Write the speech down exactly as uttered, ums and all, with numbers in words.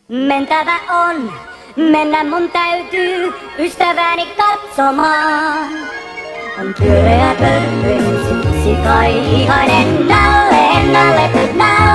Mentävä on, mennä mun täytyy ystäväni katsomaan. On pyöreä pöppö, siksi kai ihainen nalle, nalle, nalle.